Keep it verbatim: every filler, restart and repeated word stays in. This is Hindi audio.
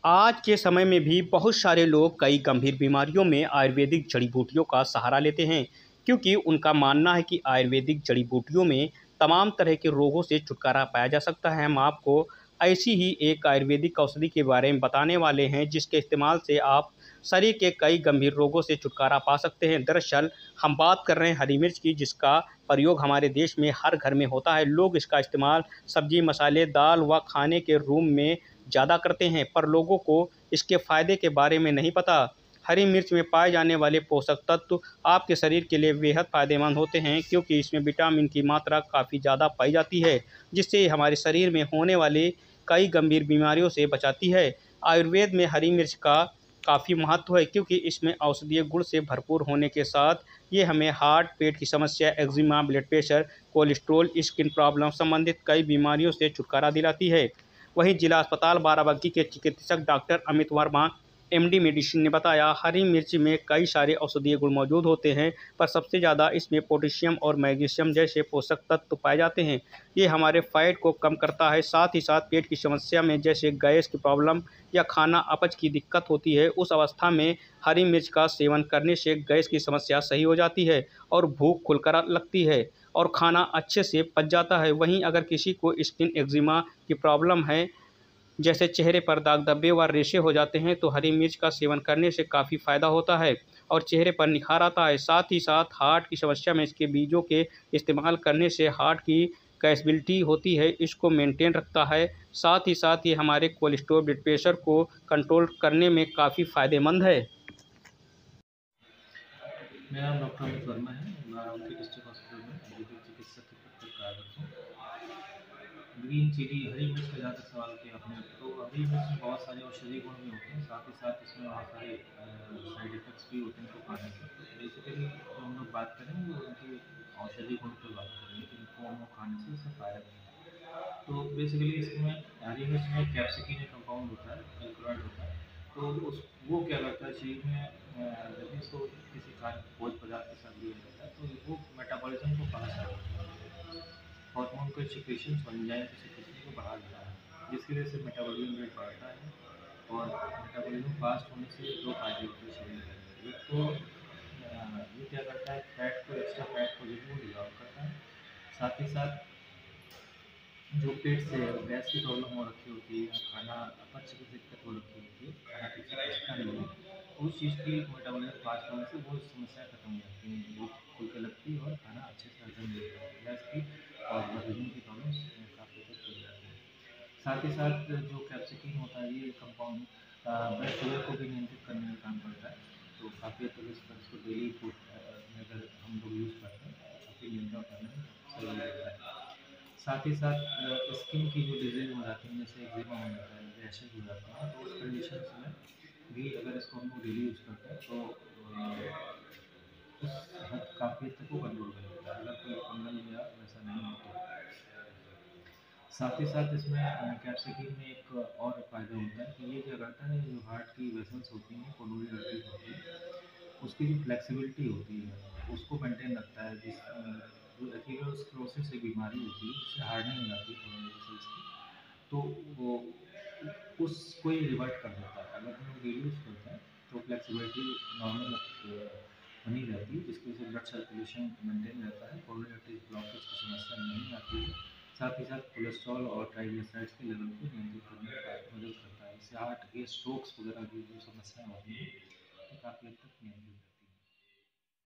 आज के समय में भी बहुत सारे लोग कई गंभीर बीमारियों में आयुर्वेदिक जड़ी-बूटियों का सहारा लेते हैं, क्योंकि उनका मानना है कि आयुर्वेदिक जड़ी-बूटियों में तमाम तरह के रोगों से छुटकारा पाया जा सकता है। हम आपको ऐसी ही एक आयुर्वेदिक औषधि के बारे में बताने वाले हैं, जिसके इस्तेमाल से आप शरीर के कई गंभीर रोगों से छुटकारा पा सकते हैं। दरअसल, हम बात कर रहे हैं हरी मिर्च की, जिसका प्रयोग हमारे देश में हर घर में होता है। लोग इसका इस्तेमाल सब्ज़ी, मसाले, दाल व खाने के रूम में ज़्यादा करते हैं, पर लोगों को इसके फ़ायदे के बारे में नहीं पता। हरी मिर्च में पाए जाने वाले पोषक तत्व आपके शरीर के लिए बेहद फ़ायदेमंद होते हैं, क्योंकि इसमें विटामिन की मात्रा काफ़ी ज़्यादा पाई जाती है, जिससे ये हमारे शरीर में होने वाली कई गंभीर बीमारियों से बचाती है। आयुर्वेद में हरी मिर्च का काफ़ी महत्व है, क्योंकि इसमें औषधीय गुण से भरपूर होने के साथ ये हमें हार्ट, पेट की समस्या, eczema, blood pressure, cholesterol, skin problem संबंधित कई बीमारियों से छुटकारा दिलाती है। वहीं जिला अस्पताल बाराबंकी के चिकित्सक doctor Amit Verma, MD medicine ने बताया, हरी मिर्च में कई सारे औषधीय गुण मौजूद होते हैं, पर सबसे ज़्यादा इसमें पोटेशियम और मैग्नीशियम जैसे पोषक तत्व पाए जाते हैं। ये हमारे फैट को कम करता है। साथ ही साथ पेट की समस्या में, जैसे गैस की प्रॉब्लम या खाना अपच की दिक्कत होती है, उस अवस्था में हरी मिर्च का सेवन करने से गैस की समस्या सही हो जाती है और भूख खुलकर लगती है और खाना अच्छे से पच जाता है। वहीं अगर किसी को स्किन एक्जिमा की प्रॉब्लम है, जैसे चेहरे पर दाग धब्बे व रेशे हो जाते हैं, तो हरी मिर्च का सेवन करने से काफ़ी फ़ायदा होता है और चेहरे पर निखार आता है। साथ ही साथ हार्ट की समस्या में इसके बीजों के इस्तेमाल करने से हार्ट की कैपेसिटी होती है, इसको मेंटेन रखता है। साथ ही साथ ये हमारे कोलेस्ट्रॉल, ब्लड प्रेशर को कंट्रोल करने में काफ़ी फ़ायदेमंद है। मेरा नाम डॉक्टर अमित वर्मा है। बाराबंकी डिस्ट्रिक्ट हॉस्पिटल में आयुर्वेदिक चिकित्सक के पद पर कार्यरत हूँ। ग्रीन चिली, हरी मिर्च का ज़्यादा सवाल किया आपने, तो हरी मिर्च में बहुत सारे औषधीय गुण भी होते हैं, साथ ही साथ इसमें बहुत सारे साइड इफ़ेक्ट्स भी होते हैं इसको खाने से। तो बेसिकली जो हम लोग बात करें वो उनकी औषधीय गुण पर बात करेंगे कि इनको हम लोग खाने से इससे फ़ायदा नहीं है। तो बेसिकली इसमें हरी मिर्च में कैप्सिकिन एक कंपाउंड होता है, एल्कलॉइड होता है। तो उस वो क्या करता है शरीर में, अ, जब भी इसको किसी खाद्य भोज्य पदार्थ के साथ लिया जाता है तो वो मेटाबॉलिज्म को फास्ट करता है, हार्मोन के सिक्रेशन और एंजाइम के सिक्रेशन को बढ़ा देता है, जिसकी वजह से मेटाबॉलिज्म रेट बढ़ता है। और मेटाबॉलिज्म फास्ट होने से दो फायदे होते हैं शरीर में। एक तो अ, ये क्या करता है, फैट को, एक्स्ट्रा फैट को जो है वो डिजॉल्व करता है। साथ ही साथ जो पेट से गैस की प्रॉब्लम हो रखी होती है या खाना अपच की दिक्कत हो रखी होती है, खाना ठीक से पचता नहीं है, उस चीज़ की मेटाबॉलिज्म फास्ट होने से वो समस्याएं खत्म हो जाती हैं, भूख खुल के लगती है और खाना अच्छे से हजम नहीं होता है, गैस की और बदहजमी की प्रॉब्लम काफ़ी हद तक हो जाती है। साथ ही साथ जो कैप्सिकिन होता है, ये कंपाउंड ब्लड शुगर को भी नियंत्रित करने में काम करता है। तो काफ़ी हद तक इस पर इसको डेली फूड में अगर हम लोग यूज़ करते हैं तो काफ़ी नियंत्रण करने में सहयोग देता है। साथ ही साथ अ, स्किन की जो डिज़ीज़ हो जाती हैं, जैसे एक्जिमा हो जाता है, रैशेज़ हो जाते हैं, तो उस कंडीशंस में भी अगर इसको हम लोग डेली यूज़ करते हैं तो अ, उस हद काफ़ी हद तक वो कंट्रोल कर लेता है, अगर कोई फंगल या वैसा नहीं हो तो। साथ ही साथ इसमें अ, कैप्सिकिन में एक और फ़ायदा होता है कि ये क्या करता है, जो हार्ट की वेसल्स होती हैं, कोरोनरी आर्टरीज़ होती हैं, उसकी जो फ्लेक्सिबिलिटी होती है उसको मेंटेन रखता है। जिस अ, जो एथेरोस्क्लेरोसिस एक बीमारी होती है जिससे हार्डनिंग हो जाती है कोरोनरी वेसल्स की, तो वो उसको ये रिवर्ट कर देता है। अगर हम लोग डेली यूज़ करते हैं तो फ्लेक्सिबिलिटी नॉर्मल अ, बनी रहती है, जिसकी वजह से ब्लड सर्कुलेशन मेंटेन रहता है, कोरोनरी आर्टरी ब्लॉकेज की समस्या नहीं आती है। साथ ही साथ कोलेस्ट्रॉल और ट्राइग्लिसराइड्स के लेवल को नियंत्रित करने में का- मदद करता है। इससे हार्ट के स्ट्रोक्स वगैरह की जो समस्याएं होती हैं, तो काफ़ी हद तक नियंत्रित रहती है।